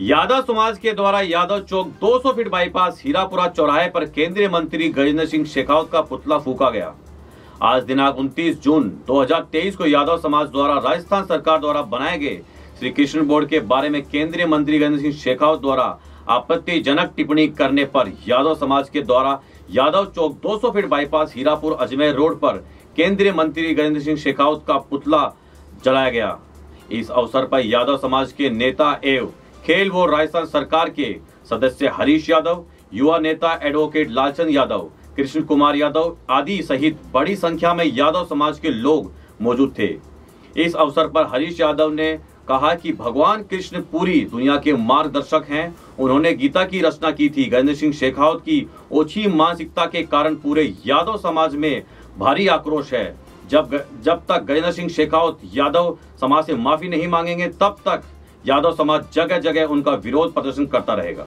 यादव समाज के द्वारा यादव चौक 200 फीट बाईपास हीरापुरा चौराहे पर केंद्रीय मंत्री गजेंद्र सिंह शेखावत का पुतला फूंका गया। आज दिनांक 29 जून 2023 को यादव समाज द्वारा राजस्थान सरकार द्वारा बनाए गए श्री कृष्ण बोर्ड के बारे में केंद्रीय मंत्री गजेंद्र सिंह शेखावत द्वारा आपत्तिजनक टिप्पणी करने पर यादव समाज के द्वारा यादव चौक 200 feet bypass Hirapur Ajmer road पर केंद्रीय मंत्री गजेंद्र सिंह शेखावत का पुतला जलाया गया। इस अवसर पर यादव समाज के नेता एवं खेल व राजस्थान सरकार के सदस्य हरीश यादव, युवा नेता एडवोकेट लालचंद यादव, कृष्ण कुमार यादव आदि सहित बड़ी संख्या में यादव समाज के लोग मौजूद थे। इस अवसर पर हरीश यादव ने कहा कि भगवान कृष्ण पूरी दुनिया के मार्गदर्शक हैं। उन्होंने गीता की रचना की थी। गजेंद्र सिंह शेखावत की ओछी मानसिकता के कारण पूरे यादव समाज में भारी आक्रोश है। जब तक गजेंद्र सिंह शेखावत यादव समाज से माफी नहीं मांगेंगे, तब तक यादव समाज जगह जगह उनका विरोध प्रदर्शन करता रहेगा।